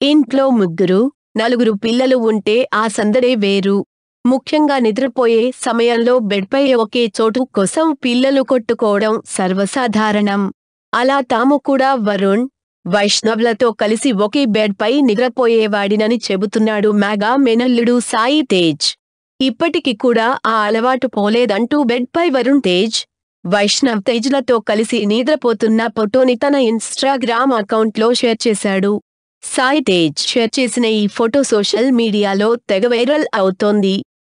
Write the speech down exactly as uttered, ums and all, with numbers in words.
ఇంట్లో ముగ్గురు, నలుగురు పిల్లలు ఉంటే ఆ సందడే వేరు. ముఖ్యంగా నిద్రపోయే సమయంలో బెడ్పై ఒకే చోటు కోసం పిల్లలు కొట్టుకోవడం సర్వసాధారణం. అలా తాము కూడా వరుణ్, వైష్ణవ్లతో కలిసి ఒకే బెడ్పై నిద్రపోయేవాడినని చెబుతున్నాడు మెగా మేనల్లుడు సాయి తేజ్. ఇప్పటికి కూడా ఆ అలవాటు పోలేదంటూ బెడ్పై వరుణ్ తేజ్, వైష్ణవ్ తేజ్లతో కలిసి నిద్రపోతున్న ఫోటోని తన ఇన్స్టాగ్రామ్ అకౌంట్లో షేర్ చేశాడు. సాయి తేజ్ షేర్ చేసిన ఈ ఫోటో సోషల్ మీడియాలో తెగ వైరల్ అవుతోంది.